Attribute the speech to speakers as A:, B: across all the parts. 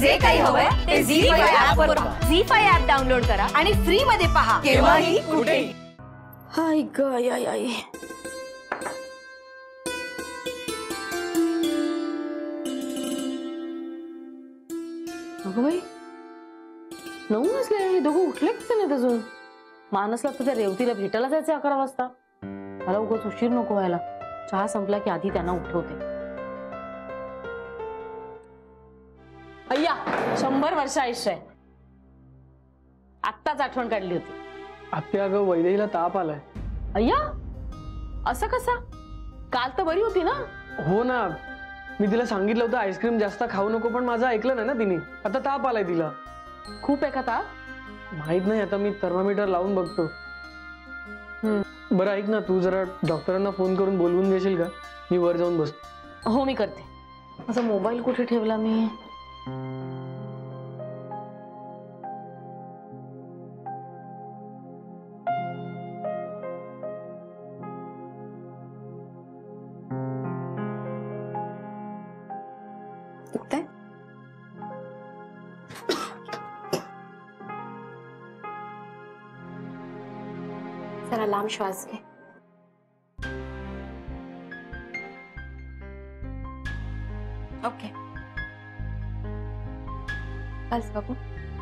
A: जे काही हवंय ते झी5 ऍप वर पहा.
B: झी5 ऍप डाउनलोड करा
A: आणि फ्री मध्ये पहा केव्हाही कुठेही.
B: हाय ग आई अगं बाई 9 वाजले. हे दोघं उठले कसं नाहीत अजून. मानसला तर त्या रेवतीला भेटायला जायचे 11 वाजता. मला उगाच उशीर नको व्हायला. चहा संपला की आधी त्यांना उठवते. अय्या 100 वर्ष आयुष्य आहे. आत्ताच आठवण काढली होती.
C: आत्या अगं वैदेहीला ताप आलाय.
B: अय्या असं कसा? काल तर बरी होती ना.
C: हो ना, मी तिला सांगितलं होतं आईस्क्रीम जास्त खाऊ नको, पण माझं ऐकलं नाही ना तिने. आता ताप आलाय तिला.
B: खूप आहे का ताप?
C: माहित नाही, आता मी थर्मामीटर लावून बघतो. बरं ऐक ना, तू जरा डॉक्टरांना फोन करून बोलवून घेशील का? मी वर जाऊन बसतो.
B: हो मी करते. माझा मोबाईल कुठे ठेवला मी? जरा लांब श्वास घे. ओके बस बाबू.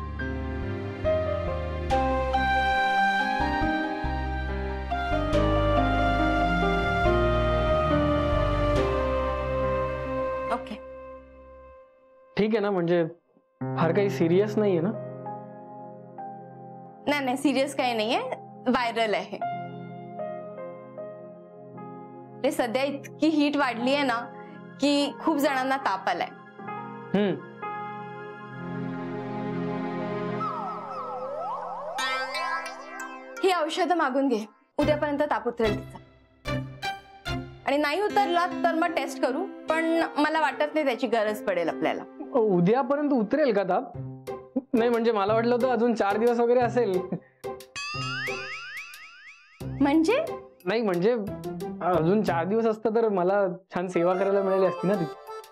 B: ओके
C: ठीक आहे ना, म्हणजे फार काही सिरियस नाहीये ना?
D: नाही सिरियस काही नाहीये. व्हायरल आहे. ते सध्या इतकी हीट वाढली आहे ना की खूप जणांना ताप आलाय. ही औषधं मागून घे. उद्यापर्यंत ताप उतरेल तिचा. आणि नाही उतरला तर मग टेस्ट करू, पण मला वाटत नाही त्याची गरज पडेल आपल्याला.
C: उद्यापर्यंत उतरेल का ताप? नाही म्हणजे मला वाटलं होतं अजून 4 दिवस वगैरे असेल.
D: म्हणजे
C: नाही म्हणजे अजून 4 दिवस असतं तर मला छान सेवा करायला मिळाली असती ना ती.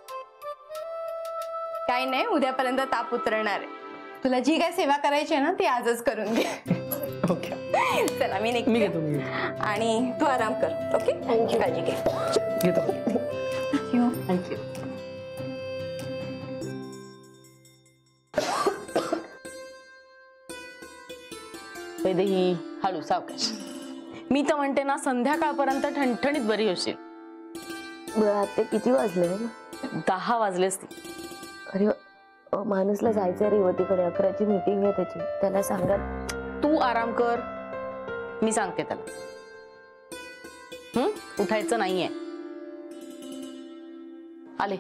D: काही नाही, उद्यापर्यंत ताप उतरणार आहे. तुला जी काय सेवा करायची आहे ना ती आजच करून घे.
C: ओके
D: चला मी
C: घेतो.
D: आणि तू आराम कर. Okay thank you. काळजी घे.
C: घेतो.
B: थँक्यू. वैदेही हळू सावकाश. मी तर म्हणते ना संध्याकाळपर्यंत ठणठणीत बरी होशील.
E: ते किती वाजले?
B: 10 वाजले असतील.
E: अरे मानसला जायचंय रेवतीकडे. 11ची मीटिंग आहे त्याची. त्याला सांगा.
B: तू आराम कर, मी सांगते त्याला. उठायचं नाहीये. आले.